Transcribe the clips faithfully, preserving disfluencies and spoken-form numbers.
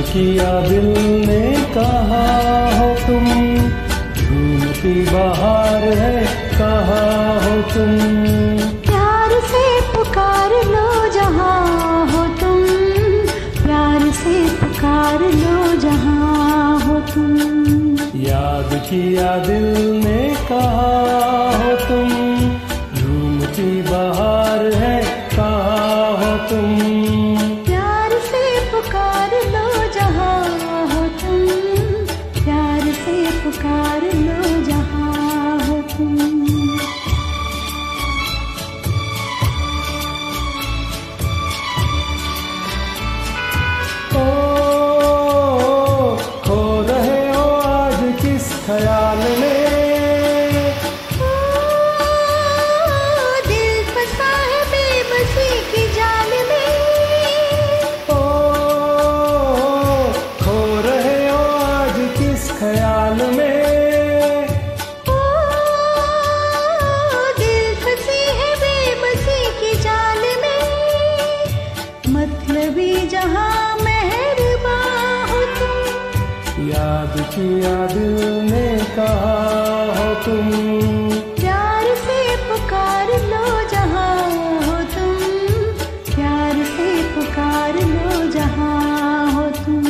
किया दिल ने कहा हो तुम, झूमती बहार है कहा हो तुम। प्यार से पुकार लो जहाँ हो तुम, प्यार से पुकार लो जहाँ हो तुम। याद किया दिल ने कहा हो तुम, झूमती बहार है कहा हो तुम। प्यार से पुकार लो जहाँ हो तुम, प्यार से पुकार लो जहाँ हो तुम। ख्याल में दिल फंसा है बेबसी की जाल में। ओ खो रहे हो आज किस ख्याल में। ओ दिल फंसी है बेबसी की जाल में, मतलबी जहां मेहरबान हो तुम। याद किया दिल ने कहा हो तुम, प्यार से पुकार लो जहाँ हो तुम, प्यार से पुकार लो जहाँ हो तुम।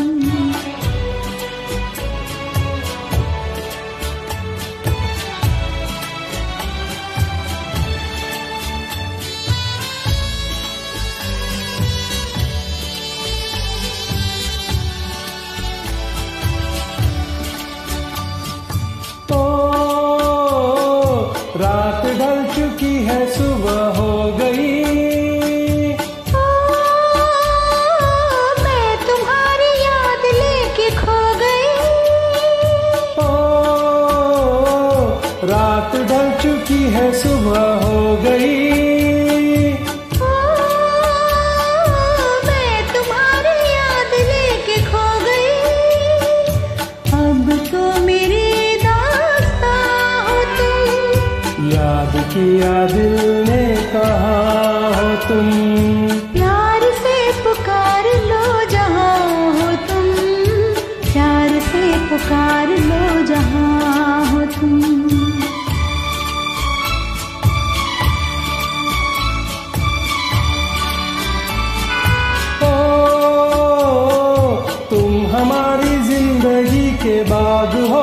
रात ढल चुकी है सुबह हो गई, ओ, मैं तुम्हारी याद लेके खो गई। ओ रात ढल चुकी है सुबह हो गई। ओ, मैं तुम्हारी याद लेके खो गई, अब तो मेरी याद किया दिल ने कहा हो तुम, प्यार से पुकार लो जहाँ हो तुम, प्यार से पुकार लो जहाँ हो तुम। ओ तुम हमारी जिंदगी के बाग हो,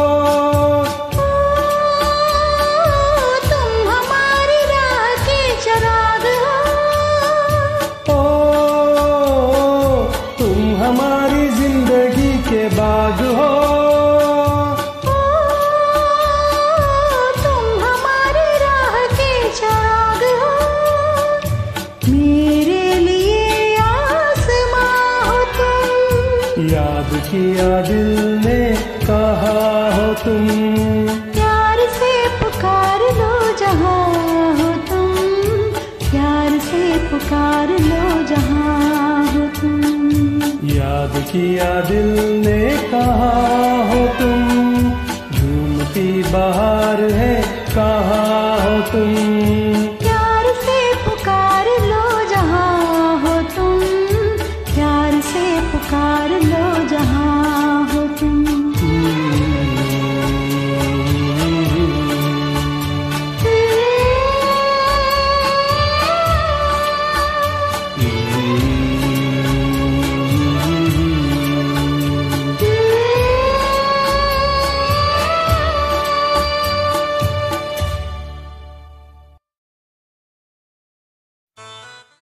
हमारी जिंदगी के बाग हो। ओ, तुम हमारी राह के चिराग हो, मेरे लिए आसमां हो तुम। याद किया दिल ने कहा हो तुम, प्यार से पुकार लो जहाँ हो तुम, प्यार से पुकार लो जहाँ हो तुम। याद किया दिल ने कहा